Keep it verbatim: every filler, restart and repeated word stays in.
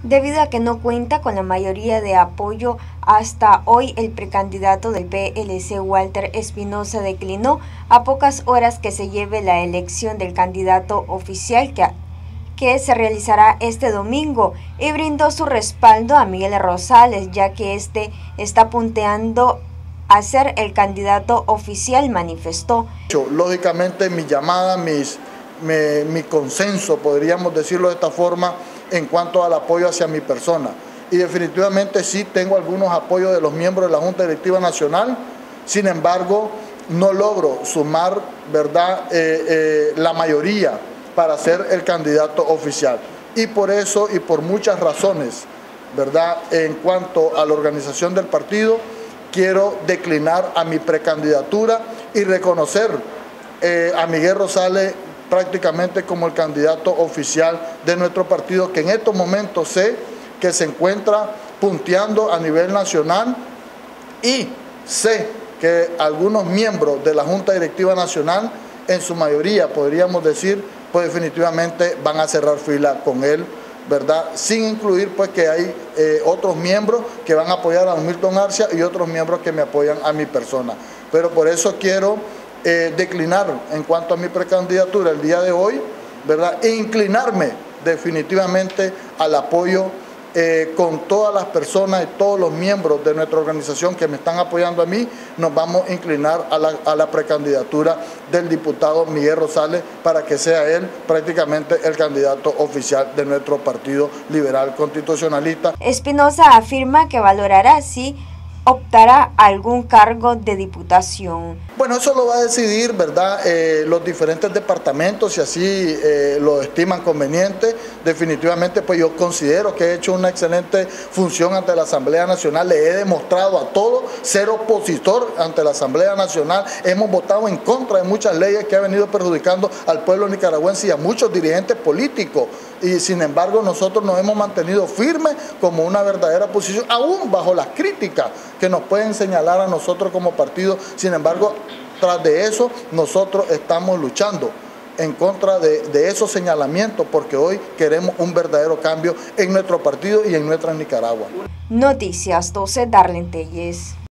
Debido a que no cuenta con la mayoría de apoyo hasta hoy, el precandidato del P L C, Walter Espinosa, declinó a pocas horas que se lleve la elección del candidato oficial que, que se realizará este domingo, y brindó su respaldo a Miguel Rosales, ya que este está punteando a ser el candidato oficial, manifestó. Lógicamente mi llamada, mis, mi, mi consenso, podríamos decirlo de esta forma, en cuanto al apoyo hacia mi persona. Y definitivamente sí tengo algunos apoyos de los miembros de la Junta Directiva Nacional, sin embargo no logro sumar, ¿verdad?, eh, eh, la mayoría para ser el candidato oficial. Y por eso y por muchas razones, ¿verdad?, en cuanto a la organización del partido, quiero declinar a mi precandidatura y reconocer eh, a Miguel Rosales prácticamente como el candidato oficial de nuestro partido, que en estos momentos sé que se encuentra punteando a nivel nacional, y sé que algunos miembros de la Junta Directiva Nacional, en su mayoría podríamos decir, pues definitivamente van a cerrar fila con él, ¿verdad? Sin incluir pues que hay eh, otros miembros que van a apoyar a Milton Arcia y otros miembros que me apoyan a mi persona. Pero por eso quiero eh, declinar en cuanto a mi precandidatura el día de hoy, ¿verdad? E inclinarme definitivamente al apoyo eh, con todas las personas y todos los miembros de nuestra organización que me están apoyando a mí. Nos vamos a inclinar a la, a la precandidatura del diputado Miguel Rosales para que sea él prácticamente el candidato oficial de nuestro Partido Liberal Constitucionalista. Espinosa afirma que valorará si optará a algún cargo de diputación. Bueno, eso lo va a decidir, ¿verdad?, eh, los diferentes departamentos, si así eh, lo estiman conveniente. Definitivamente, pues yo considero que he hecho una excelente función ante la Asamblea Nacional. Le he demostrado a todos ser opositor ante la Asamblea Nacional. Hemos votado en contra de muchas leyes que han venido perjudicando al pueblo nicaragüense y a muchos dirigentes políticos. Y sin embargo, nosotros nos hemos mantenido firmes como una verdadera oposición, aún bajo las críticas que nos pueden señalar a nosotros como partido. Sin embargo, tras de eso, nosotros estamos luchando en contra de, de esos señalamientos, porque hoy queremos un verdadero cambio en nuestro partido y en nuestra Nicaragua. Noticias doce, Darlene Telles.